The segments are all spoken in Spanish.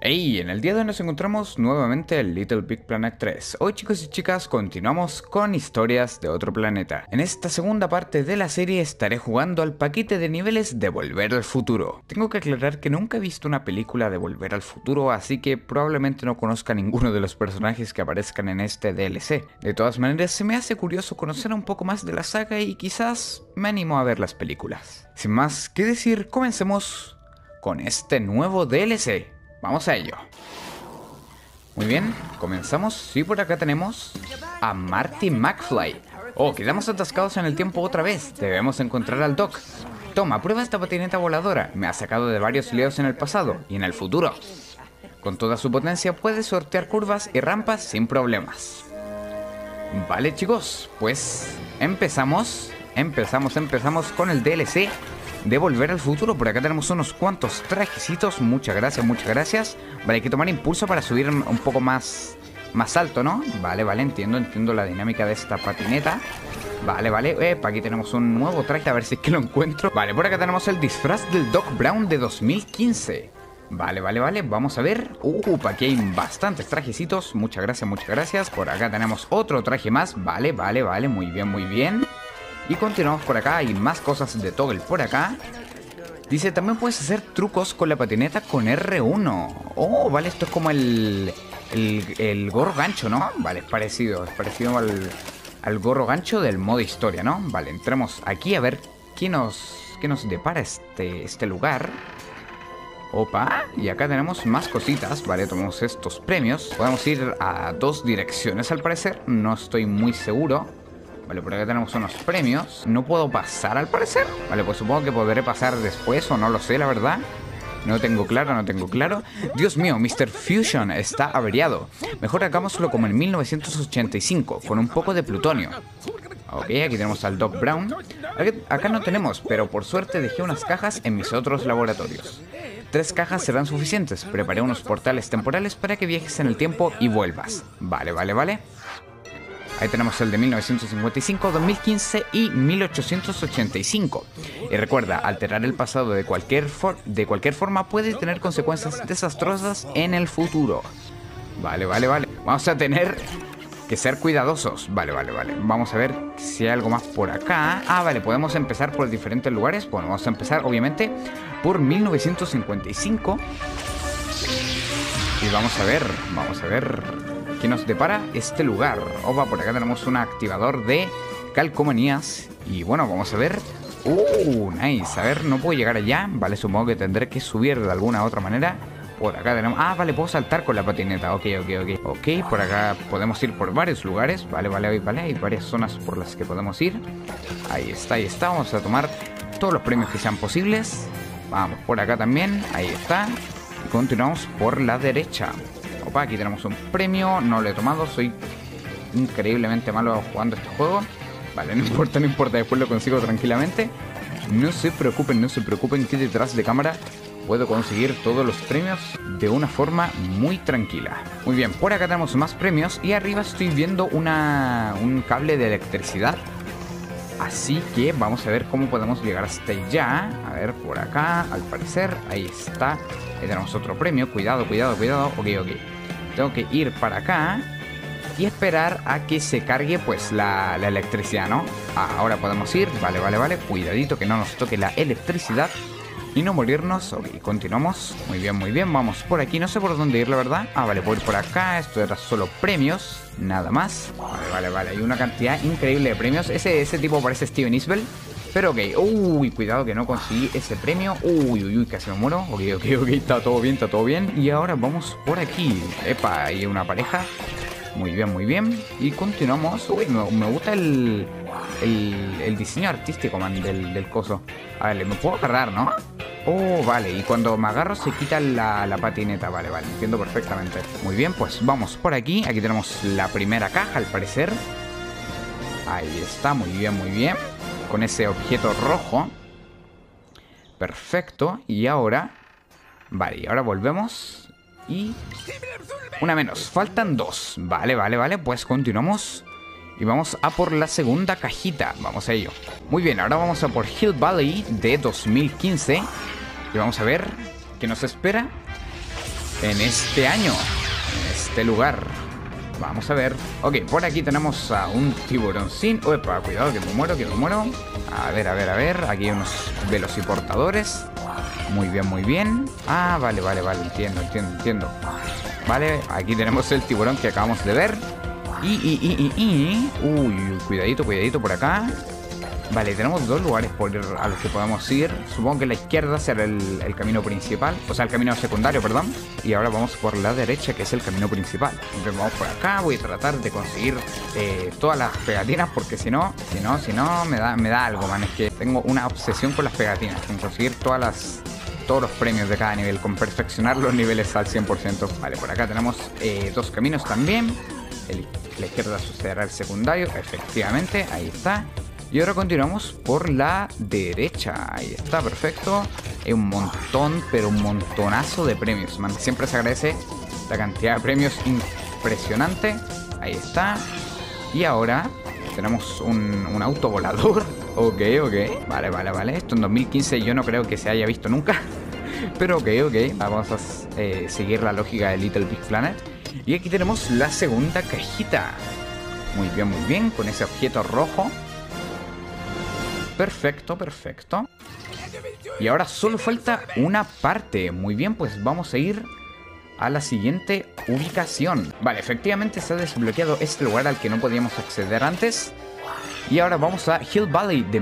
Hey, en el día de hoy nos encontramos nuevamente en Little Big Planet 3. Hoy, chicos y chicas, continuamos con historias de otro planeta. En esta segunda parte de la serie estaré jugando al paquete de niveles de Volver al Futuro. Tengo que aclarar que nunca he visto una película de Volver al Futuro, así que probablemente no conozca ninguno de los personajes que aparezcan en este DLC. De todas maneras, se me hace curioso conocer un poco más de la saga y quizás me animo a ver las películas. Sin más que decir, comencemos con este nuevo DLC. Vamos a ello. Muy bien, comenzamos. Y por acá tenemos a Marty McFly. Oh, quedamos atascados en el tiempo otra vez. Debemos encontrar al Doc. Toma, prueba esta patineta voladora. Me ha sacado de varios líos en el pasado y en el futuro. Con toda su potencia puede sortear curvas y rampas sin problemas. Vale, chicos, pues empezamos con el DLC de Volver al Futuro. Por acá tenemos unos cuantos trajecitos. Muchas gracias. Vale, hay que tomar impulso para subir un poco más alto, ¿no? Vale, entiendo la dinámica de esta patineta. Vale, aquí tenemos un nuevo traje, a ver si es que lo encuentro. Vale, por acá tenemos el disfraz del Doc Brown de 2015. Vale, vamos a ver. Aquí hay bastantes trajecitos. Muchas gracias. Por acá tenemos otro traje más. Vale, muy bien. Y continuamos por acá, hay más cosas de Toggle por acá. Dice, también puedes hacer trucos con la patineta con R1. Oh, vale, esto es como el gorro gancho, ¿no? Vale, es parecido al gorro gancho del modo historia, ¿no? Vale, entremos aquí a ver qué nos depara este lugar. Opa, y acá tenemos más cositas. Vale, tomamos estos premios. Podemos ir a dos direcciones al parecer, no estoy muy seguro. Vale, por acá tenemos unos premios. No puedo pasar al parecer. Vale, pues supongo que podré pasar después o no lo sé, la verdad. No tengo claro. Dios mío, Mr. Fusion está averiado. Mejor hagámoslo como en 1985, con un poco de plutonio. Ok, aquí tenemos al Doc Brown. Acá no tenemos, pero por suerte dejé unas cajas en mis otros laboratorios. 3 cajas serán suficientes. Preparé unos portales temporales para que viajes en el tiempo y vuelvas. Vale. Ahí tenemos el de 1955, 2015 y 1885. Y recuerda, alterar el pasado de cualquier forma puede tener consecuencias desastrosas en el futuro. Vale. Vamos a tener que ser cuidadosos. Vale. Vamos a ver si hay algo más por acá. Vale, podemos empezar por diferentes lugares. Bueno, vamos a empezar obviamente por 1955. Y vamos a ver ¿qué nos depara este lugar? Opa, por acá tenemos un activador de calcomanías. Y bueno, vamos a ver. Nice. A ver, no puedo llegar allá. Vale, supongo que tendré que subir de alguna otra manera. Por acá tenemos... vale, puedo saltar con la patineta. Ok. Por acá podemos ir por varios lugares. Vale. Hay varias zonas por las que podemos ir. Ahí está. Vamos a tomar todos los premios que sean posibles. Vamos por acá también. Ahí está. Y continuamos por la derecha. Opa, aquí tenemos un premio. No lo he tomado, soy increíblemente malo jugando este juego. Vale, no importa, después lo consigo tranquilamente. No se preocupen que detrás de cámara puedo conseguir todos los premios de una forma muy tranquila. Muy bien, por acá tenemos más premios. Y arriba estoy viendo un cable de electricidad. Así que vamos a ver cómo podemos llegar hasta allá. A ver, por acá, al parecer, ahí está. Ahí tenemos otro premio, cuidado. Ok. Tengo que ir para acá y esperar a que se cargue pues la electricidad, ¿no? Ahora podemos ir, vale. Cuidadito que no nos toque la electricidad y no morirnos. Ok, continuamos. Muy bien, vamos por aquí. No sé por dónde ir, la verdad. Vale, puedo ir por acá. Esto era solo premios, nada más. Vale. Hay una cantidad increíble de premios. Ese tipo parece Steven Isbell. Pero ok, cuidado que no conseguí ese premio. Casi me muero. Ok, está todo bien. Y ahora vamos por aquí. Epa, hay una pareja. Muy bien. Y continuamos. Me gusta el diseño artístico, man, del coso. A ver, me puedo agarrar, ¿no? Vale, y cuando me agarro se quita la patineta. Vale, entiendo perfectamente. Muy bien, pues vamos por aquí. Aquí tenemos la primera caja, al parecer. Ahí está, muy bien. Con ese objeto rojo. Perfecto. Y ahora... Vale, y ahora volvemos. Y... una menos. Faltan 2. Vale. Pues continuamos. Y vamos a por la segunda cajita. Vamos a ello. Muy bien, ahora vamos a por Hill Valley de 2015. Y vamos a ver qué nos espera. en este año, en este lugar. Vamos a ver. Ok, por aquí tenemos a un tiburoncín. Uepa, cuidado que me muero, que me muero. A ver, a ver, a ver. Aquí hay unos velociportadores. Muy bien, muy bien. Ah, vale, vale, vale. Entiendo, entiendo, entiendo. Vale, aquí tenemos el tiburón que acabamos de ver. Uy, cuidadito, cuidadito por acá. Vale, tenemos dos lugares a los que podemos ir. Supongo que la izquierda será el camino principal. O sea, el camino secundario, perdón. Y ahora vamos por la derecha, que es el camino principal. Entonces vamos por acá. Voy a tratar de conseguir todas las pegatinas. Porque si no, me da algo, man. Es que tengo una obsesión con las pegatinas. Con conseguir todos los premios de cada nivel. Con perfeccionar los niveles al 100%. Vale, por acá tenemos dos caminos también. La izquierda sucederá el secundario. Efectivamente, ahí está. Y ahora continuamos por la derecha. Ahí está, perfecto. Hay un montón, pero un montonazo de premios, man. Siempre se agradece la cantidad de premios impresionante. Ahí está. Y ahora tenemos un auto volador. Ok, ok. Vale, vale, vale. Esto en 2015 yo no creo que se haya visto nunca. Pero ok, ok. Vamos a seguir la lógica de Little Big Planet. Y aquí tenemos la segunda cajita. Muy bien, muy bien. Con ese objeto rojo. Perfecto, perfecto. Y ahora solo falta una parte. Muy bien, pues vamos a ir a la siguiente ubicación. Vale, efectivamente se ha desbloqueado este lugar al que no podíamos acceder antes. Y ahora vamos a Hill Valley de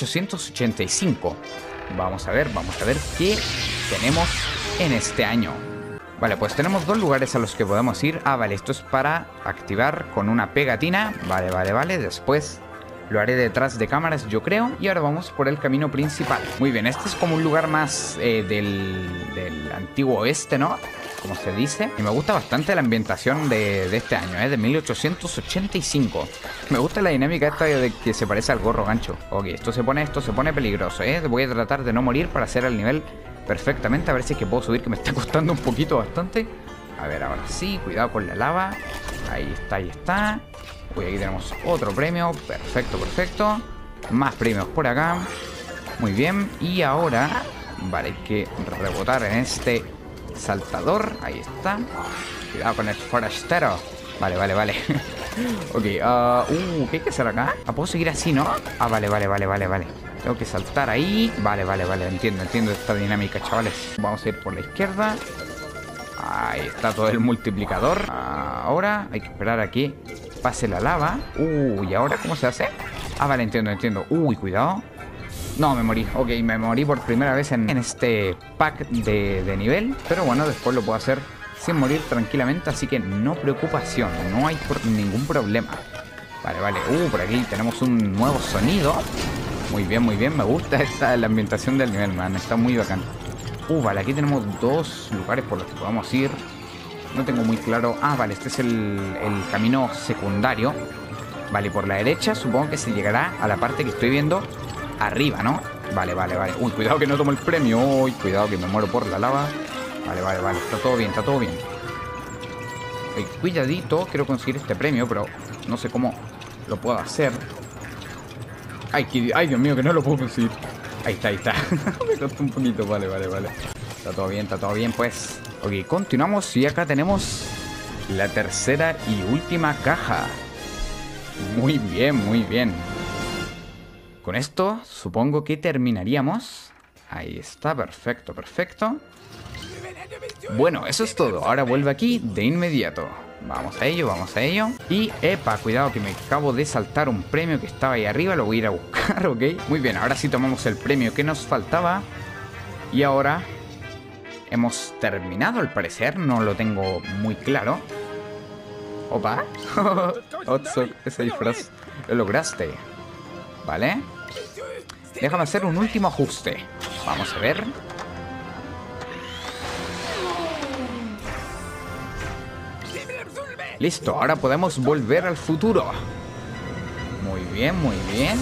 1885. Vamos a ver qué tenemos en este año. Vale, pues tenemos dos lugares a los que podemos ir. Ah, vale, esto es para activar con una pegatina. Vale, vale, vale, después lo haré detrás de cámaras, yo creo. Y ahora vamos por el camino principal. Muy bien, este es como un lugar más del antiguo oeste, ¿no? Como se dice. Y me gusta bastante la ambientación de este año, de 1885. Me gusta la dinámica esta de que se parece al gorro gancho. Ok, esto se pone peligroso, Voy a tratar de no morir para hacer el nivel perfectamente. A ver si es que puedo subir, que me está costando un poquito bastante. A ver, ahora sí, cuidado con la lava. Ahí está, ahí está. Uy, aquí tenemos otro premio. Perfecto, perfecto. Más premios por acá. Muy bien. Y ahora, vale, hay que rebotar en este saltador. Ahí está. Cuidado con el forastero. Vale, vale, vale. Ok, ¿qué hay que hacer acá? ¿Puedo seguir así, no? Ah, vale, vale, vale, vale, vale. Tengo que saltar ahí. Vale, vale, vale, entiendo esta dinámica, chavales. Vamos a ir por la izquierda. Ahí está todo el multiplicador. Ahora hay que esperar a que pase la lava. ¿Y ahora cómo se hace? Ah, vale, entiendo. Uy, cuidado. No, me morí. Ok, me morí por primera vez en este pack de nivel. Pero bueno, después lo puedo hacer sin morir tranquilamente. Así que no preocupación. No hay ningún problema. Vale, vale. Por aquí tenemos un nuevo sonido. Muy bien, muy bien. Me gusta la ambientación del nivel, man. Está muy bacán. Vale, aquí tenemos dos lugares por los que podamos ir. No tengo muy claro. Ah, vale, este es el camino secundario. Vale, por la derecha supongo que se llegará a la parte que estoy viendo arriba, ¿no? Vale, vale, vale. Uy, cuidado que no tomo el premio. Uy, cuidado que me muero por la lava. Vale, vale, vale. Está todo bien, está todo bien. Cuidadito, quiero conseguir este premio, pero no sé cómo lo puedo hacer. Ay, Dios mío, que no lo puedo conseguir. Ahí está, ahí está. Me costó un poquito, vale, vale, vale. Está todo bien, pues. Ok, continuamos y acá tenemos la tercera y última caja. Muy bien, muy bien. Con esto supongo que terminaríamos. Ahí está, perfecto, perfecto. Bueno, eso es todo. Ahora vuelve aquí de inmediato. Vamos a ello, vamos a ello. Y, epa, cuidado que me acabo de saltar un premio que estaba ahí arriba. Lo voy a ir a buscar, ¿ok? Muy bien, ahora sí tomamos el premio que nos faltaba. Y ahora hemos terminado, al parecer. No lo tengo muy claro. Opa. Otsok, ese disfraz. Lo lograste. Vale. Déjame hacer un último ajuste. Vamos a ver. Listo, ahora podemos volver al futuro. Muy bien, muy bien.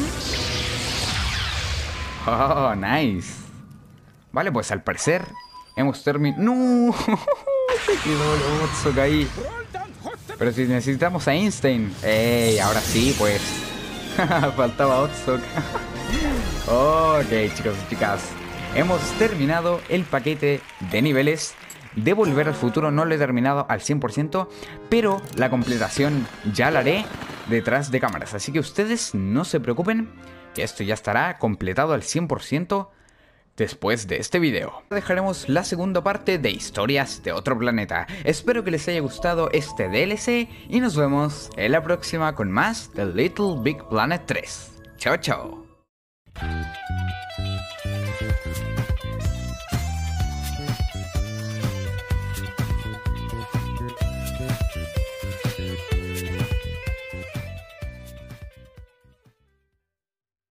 Oh, nice. Vale, pues al parecer hemos terminado. ¡No! Se quedó el Otsok ahí. Pero si necesitamos a Einstein. ¡Ey! Ahora sí, pues. Faltaba Otsok. Ok, chicos y chicas. Hemos terminado el paquete de niveles de Volver al Futuro no lo he terminado al 100%, pero la completación ya la haré detrás de cámaras. Así que ustedes no se preocupen, que esto ya estará completado al 100% después de este video. Dejaremos la segunda parte de Historias de Otro Planeta. Espero que les haya gustado este DLC y nos vemos en la próxima con más de Little Big Planet 3. Chao, chao.